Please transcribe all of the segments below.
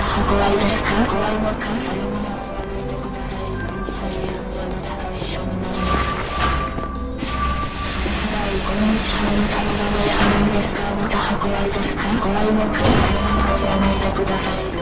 怖いですか？怖いのか？さよなら。この道はあなたの名前は何ですか？また怖いですか？怖いのか？さよならをやめてくださいよ。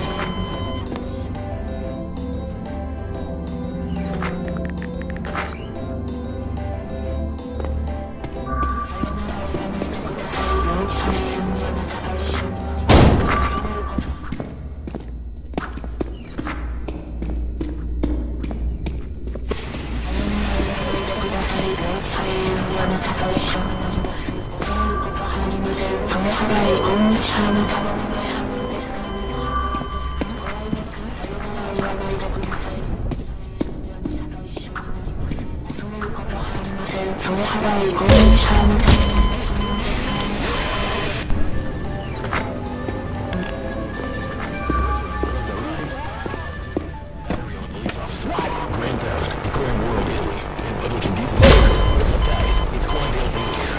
あなたと一緒になります。そういうことはありません。それ払い、こんにちは、あなたの名前は何ですか？怖いのか？さよならを言わないでください。そういうことはありません。それ払い、こんにちは、あなたの名前は何ですか？ Grand theft, declaring world Italy, and public indecency. What's up, guys? It's Quandale Bean here.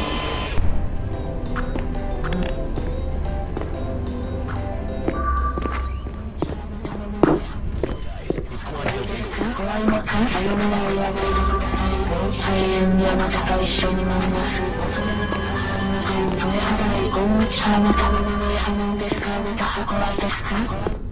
Guys, it's Quandale Bean here. 怖いのか？さよならを言わないでください。永遠にあなたと一緒になります。恐れることはありません。それ払い、こんにちは、あなたの名前は何ですか？あなたは怖いですか？